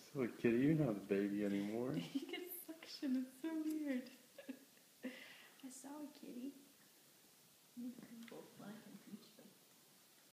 So, kitty, you're not a baby anymore. He gets suction. It's so weird. I saw a kitty. Both black and